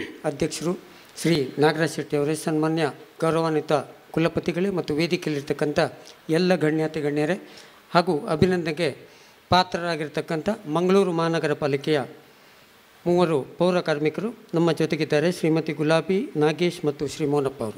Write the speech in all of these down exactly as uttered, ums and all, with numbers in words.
ಅಧ್ಯಕ್ಷರು ಶ್ರೀ ನಾಗರಾಜ್ ಶೆಟ್ಟಿ ಅವರೇ, ಸನ್ಮಾನ್ಯ ಗೌರವಾನ್ವಿತ ಕುಲಪತಿಗಳೇ ಮತ್ತು ವೇದಿಕೆಯಲ್ಲಿರ್ತಕ್ಕಂಥ ಎಲ್ಲ ಗಣ್ಯಾತಿ ಗಣ್ಯರೇ ಹಾಗೂ ಅಭಿನಂದನೆಗೆ ಪಾತ್ರರಾಗಿರ್ತಕ್ಕಂಥ ಮಂಗಳೂರು ಮಹಾನಗರ ಪಾಲಿಕೆಯ ಮೂವರು ಪೌರ ಕಾರ್ಮಿಕರು ನಮ್ಮ ಜೊತೆಗಿದ್ದಾರೆ. ಶ್ರೀಮತಿ ಗುಲಾಬಿ, ನಾಗೇಶ್ ಮತ್ತು ಶ್ರೀ ಮೋನಪ್ಪ ಅವರು.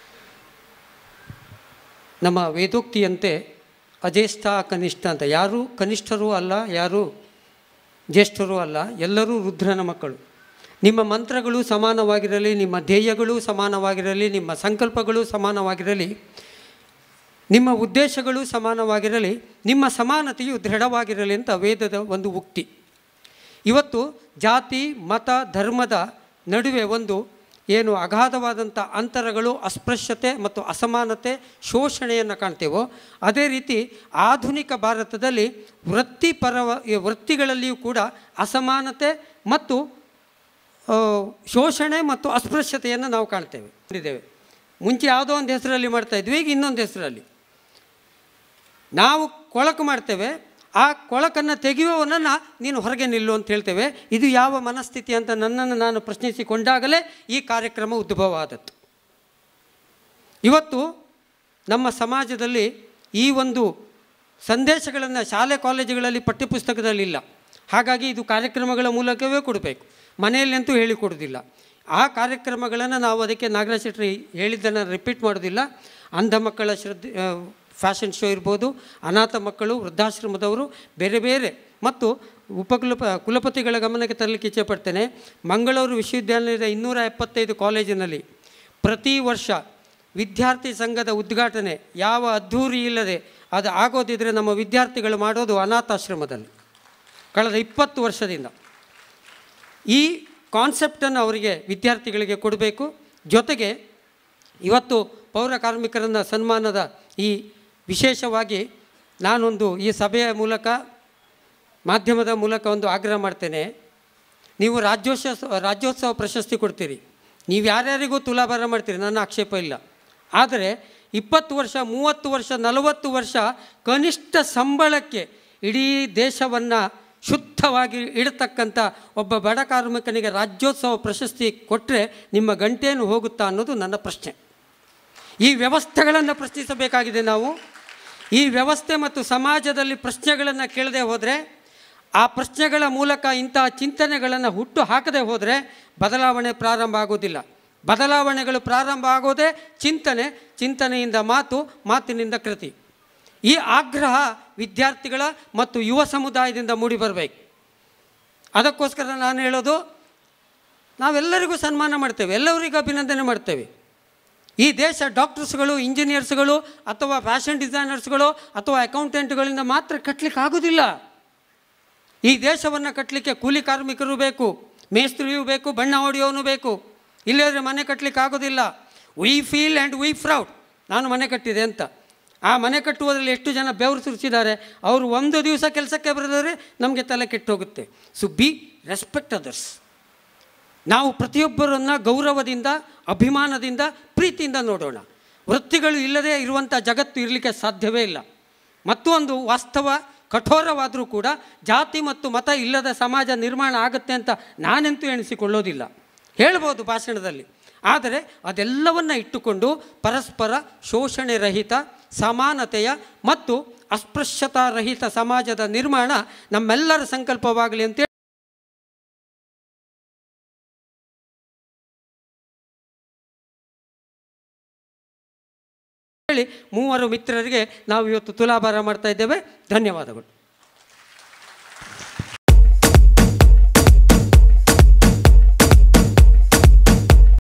ನಮ್ಮ ವೇದೋಕ್ತಿಯಂತೆ ಅಜ್ಯೇಷ್ಠ ಕನಿಷ್ಠ ಅಂತ, ಯಾರೂ ಕನಿಷ್ಠರೂ ಅಲ್ಲ, ಯಾರೂ ಜ್ಯೇಷ್ಠರೂ ಅಲ್ಲ, ಎಲ್ಲರೂ ರುದ್ರನ ಮಕ್ಕಳು. ನಿಮ್ಮ ಮಂತ್ರಗಳು ಸಮಾನವಾಗಿರಲಿ, ನಿಮ್ಮ ಧ್ಯೇಯಗಳು ಸಮಾನವಾಗಿರಲಿ, ನಿಮ್ಮ ಸಂಕಲ್ಪಗಳು ಸಮಾನವಾಗಿರಲಿ, ನಿಮ್ಮ ಉದ್ದೇಶಗಳು ಸಮಾನವಾಗಿರಲಿ, ನಿಮ್ಮ ಸಮಾನತೆಯು ದೃಢವಾಗಿರಲಿ ಅಂತ ವೇದದ ಒಂದು ಉಕ್ತಿ. ಇವತ್ತು ಜಾತಿ ಮತ ಧರ್ಮದ ನಡುವೆ ಒಂದು ಏನು ಅಗಾಧವಾದಂಥ ಅಂತರಗಳು, ಅಸ್ಪೃಶ್ಯತೆ ಮತ್ತು ಅಸಮಾನತೆ, ಶೋಷಣೆಯನ್ನು ಕಾಣ್ತೇವೋ, ಅದೇ ರೀತಿ ಆಧುನಿಕ ಭಾರತದಲ್ಲಿ ವೃತ್ತಿಪರ ವೃತ್ತಿಗಳಲ್ಲಿಯೂ ಕೂಡ ಅಸಮಾನತೆ ಮತ್ತು ಶೋಷಣೆ ಮತ್ತು ಅಸ್ಪೃಶ್ಯತೆಯನ್ನು ನಾವು ಕಾಣ್ತೇವೆ ಇದ್ದೇವೆ. ಮುಂಚೆ ಯಾವುದೋ ಒಂದು ಹೆಸರಲ್ಲಿ ಮಾಡ್ತಾಯಿದ್ವಿ, ಈಗ ಇನ್ನೊಂದು ಹೆಸರಲ್ಲಿ ನಾವು ಕೊಳಕು ಮಾಡ್ತೇವೆ. ಆ ಕೊಳಕನ್ನು ತೆಗೆಯುವವನನ್ನು ನೀನು ಹೊರಗೆ ನಿಲ್ಲು ಅಂತ ಹೇಳ್ತೇವೆ. ಇದು ಯಾವ ಮನಸ್ಥಿತಿ ಅಂತ ನನ್ನನ್ನು ನಾನು ಪ್ರಶ್ನಿಸಿಕೊಂಡಾಗಲೇ ಈ ಕಾರ್ಯಕ್ರಮ ಉದ್ಭವ ಆದದ್ದು. ಇವತ್ತು ನಮ್ಮ ಸಮಾಜದಲ್ಲಿ ಈ ಒಂದು ಸಂದೇಶಗಳನ್ನು ಶಾಲೆ ಕಾಲೇಜುಗಳಲ್ಲಿ ಪಠ್ಯಪುಸ್ತಕದಲ್ಲಿಲ್ಲ. ಹಾಗಾಗಿ ಇದು ಕಾರ್ಯಕ್ರಮಗಳ ಮೂಲಕವೇ ಕೊಡಬೇಕು, ಮನೆಯಲ್ಲಂತೂ ಹೇಳಿಕೊಡೋದಿಲ್ಲ. ಆ ಕಾರ್ಯಕ್ರಮಗಳನ್ನು ನಾವು ಅದಕ್ಕೆ ನಾಗರಾಜ್ ಶೆಟ್ಟಿ ಹೇಳಿದ್ದನ್ನು ರಿಪೀಟ್ ಮಾಡೋದಿಲ್ಲ. ಅಂಧ ಮಕ್ಕಳ ಶ್ರದ್ಧೆ ಫ್ಯಾಷನ್ ಶೋ ಇರ್ಬೋದು, ಅನಾಥ ಮಕ್ಕಳು, ವೃದ್ಧಾಶ್ರಮದವರು, ಬೇರೆ ಬೇರೆ ಮತ್ತು ಉಪಕುಲಪ ಕುಲಪತಿಗಳ ಗಮನಕ್ಕೆ ತರಲಿಕ್ಕೆ ಇಚ್ಛೆಪಡ್ತೇನೆ. ಮಂಗಳೂರು ವಿಶ್ವವಿದ್ಯಾಲಯದ ಇನ್ನೂರ ಎಪ್ಪತ್ತೈದು ಕಾಲೇಜಿನಲ್ಲಿ ಪ್ರತಿ ವರ್ಷ ವಿದ್ಯಾರ್ಥಿ ಸಂಘದ ಉದ್ಘಾಟನೆ ಯಾವ ಅದ್ಧೂರಿ ಇಲ್ಲದೆ ಅದು ಆಗೋದಿದ್ರೆ ನಮ್ಮ ವಿದ್ಯಾರ್ಥಿಗಳು ಮಾಡೋದು ಅನಾಥಾಶ್ರಮದಲ್ಲಿ ಕಳೆದ ಇಪ್ಪತ್ತು ವರ್ಷದಿಂದ. ಈ ಕಾನ್ಸೆಪ್ಟನ್ನು ಅವರಿಗೆ ವಿದ್ಯಾರ್ಥಿಗಳಿಗೆ ಕೊಡಬೇಕು. ಜೊತೆಗೆ ಇವತ್ತು ಪೌರ ಕಾರ್ಮಿಕರನ್ನು ಸನ್ಮಾನದ ಈ ವಿಶೇಷವಾಗಿ ನಾನೊಂದು ಈ ಸಭೆಯ ಮೂಲಕ ಮಾಧ್ಯಮದ ಮೂಲಕ ಒಂದು ಆಗ್ರಹ ಮಾಡ್ತೇನೆ. ನೀವು ರಾಜ್ಯೋತ್ಸವ ರಾಜ್ಯೋತ್ಸವ ಪ್ರಶಸ್ತಿ ಕೊಡ್ತೀರಿ, ನೀವು ಯಾರ್ಯಾರಿಗೂ ತುಲಾಭಾರ ಮಾಡ್ತೀರಿ, ನನ್ನ ಆಕ್ಷೇಪ ಇಲ್ಲ. ಆದರೆ ಇಪ್ಪತ್ತು ವರ್ಷ, ಮೂವತ್ತು ವರ್ಷ, ನಲವತ್ತು ವರ್ಷ ಕನಿಷ್ಠ ಸಂಬಳಕ್ಕೆ ಇಡೀ ದೇಶವನ್ನು ಶುದ್ಧವಾಗಿ ಇಡತಕ್ಕಂಥ ಒಬ್ಬ ಬಡ ಕಾರ್ಮಿಕನಿಗೆ ರಾಜ್ಯೋತ್ಸವ ಪ್ರಶಸ್ತಿ ಕೊಟ್ಟರೆ ನಿಮ್ಮ ಗಂಟೇನು ಹೋಗುತ್ತಾ ಅನ್ನೋದು ನನ್ನ ಪ್ರಶ್ನೆ. ಈ ವ್ಯವಸ್ಥೆಗಳನ್ನು ಪ್ರಶ್ನಿಸಬೇಕಾಗಿದೆ ನಾವು. ಈ ವ್ಯವಸ್ಥೆ ಮತ್ತು ಸಮಾಜದಲ್ಲಿ ಪ್ರಶ್ನೆಗಳನ್ನು ಕೇಳದೆ ಹೋದರೆ, ಆ ಪ್ರಶ್ನೆಗಳ ಮೂಲಕ ಇಂತಹ ಚಿಂತನೆಗಳನ್ನು ಹುಟ್ಟು ಹಾಕದೆ ಹೋದರೆ ಬದಲಾವಣೆ ಪ್ರಾರಂಭ ಆಗೋದಿಲ್ಲ. ಬದಲಾವಣೆಗಳು ಪ್ರಾರಂಭ ಆಗೋದೇ ಚಿಂತನೆ, ಚಿಂತನೆಯಿಂದ ಮಾತು, ಮಾತಿನಿಂದ ಕೃತಿ. ಈ ಆಗ್ರಹ ವಿದ್ಯಾರ್ಥಿಗಳ ಮತ್ತು ಯುವ ಸಮುದಾಯದಿಂದ ಮೂಡಿ ಬರಬೇಕು. ಅದಕ್ಕೋಸ್ಕರ ನಾನು ಹೇಳೋದು, ನಾವೆಲ್ಲರಿಗೂ ಸನ್ಮಾನ ಮಾಡ್ತೇವೆ, ಎಲ್ಲರಿಗೂ ಅಭಿನಂದನೆ ಮಾಡ್ತೇವೆ. ಈ ದೇಶ ಡಾಕ್ಟರ್ಸ್ಗಳು, ಇಂಜಿನಿಯರ್ಸ್ಗಳು ಅಥವಾ ಫ್ಯಾಷನ್ ಡಿಸೈನರ್ಸ್ಗಳು ಅಥವಾ ಅಕೌಂಟೆಂಟ್ಗಳಿಂದ ಮಾತ್ರ ಕಟ್ಟಲಿಕ್ಕೆ ಆಗೋದಿಲ್ಲ. ಈ ದೇಶವನ್ನು ಕಟ್ಟಲಿಕ್ಕೆ ಕೂಲಿ ಕಾರ್ಮಿಕರು ಬೇಕು, ಮೇಸ್ತ್ರಿಯೂ ಬೇಕು, ಬಣ್ಣ ಹೊಡೆಯೋನು ಬೇಕು. ಇಲ್ಲದ್ರೆ ಮನೆ ಕಟ್ಟಲಿಕ್ಕೆ ಆಗೋದಿಲ್ಲ. We feel and we proud, ನಾನು ಮನೆ ಕಟ್ಟಿದೆ ಅಂತ. ಆ ಮನೆ ಕಟ್ಟುವುದರಲ್ಲಿ ಎಷ್ಟು ಜನ ಬೆವರು ಸುರಿಸಿದ್ದಾರೆ. ಅವರು ಒಂದು ದಿವಸ ಕೆಲಸಕ್ಕೆ ಬರೆದರೆ ನಮಗೆ ತಲೆ ಕೆಟ್ಟೋಗುತ್ತೆ. So be respect others. ನಾವು ಪ್ರತಿಯೊಬ್ಬರನ್ನು ಗೌರವದಿಂದ, ಅಭಿಮಾನದಿಂದ, ಪ್ರೀತಿಯಿಂದ ನೋಡೋಣ. ವೃತ್ತಿಗಳು ಇಲ್ಲದೆ ಇರುವಂಥ ಜಗತ್ತು ಇರಲಿಕ್ಕೆ ಸಾಧ್ಯವೇ ಇಲ್ಲ. ಮತ್ತೊಂದು ವಾಸ್ತವ ಕಠೋರವಾದರೂ ಕೂಡ ಜಾತಿ ಮತ್ತು ಮತ ಇಲ್ಲದ ಸಮಾಜ ನಿರ್ಮಾಣ ಆಗುತ್ತೆ ಅಂತ ನಾನೆಂತೂ ಎಣಿಸಿಕೊಳ್ಳೋದಿಲ್ಲ. ಹೇಳ್ಬೋದು ಭಾಷಣದಲ್ಲಿ, ಆದರೆ ಅದೆಲ್ಲವನ್ನು ಇಟ್ಟುಕೊಂಡು ಪರಸ್ಪರ ಶೋಷಣೆ ರಹಿತ, ಸಮಾನತೆಯ ಮತ್ತು ಅಸ್ಪೃಶ್ಯತಾರಹಿತ ಸಮಾಜದ ನಿರ್ಮಾಣ ನಮ್ಮೆಲ್ಲರ ಸಂಕಲ್ಪವಾಗಲಿ ಅಂತೇಳಿ ಮೂವರು ಮಿತ್ರರಿಗೆ ನಾವು ಇವತ್ತು ತುಲಾಭಾರ ಮಾಡ್ತಾ ಇದ್ದೇವೆ. ಧನ್ಯವಾದಗಳು.